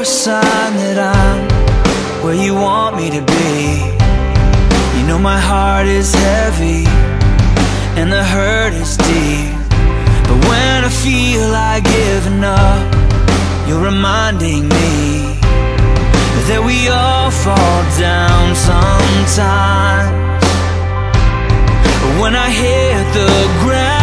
a sign that I'm where you want me to be. You know my heart is heavy and the hurt is deep, but when I feel like giving up, you're reminding me that we all fall down sometimes. But when I hit the ground,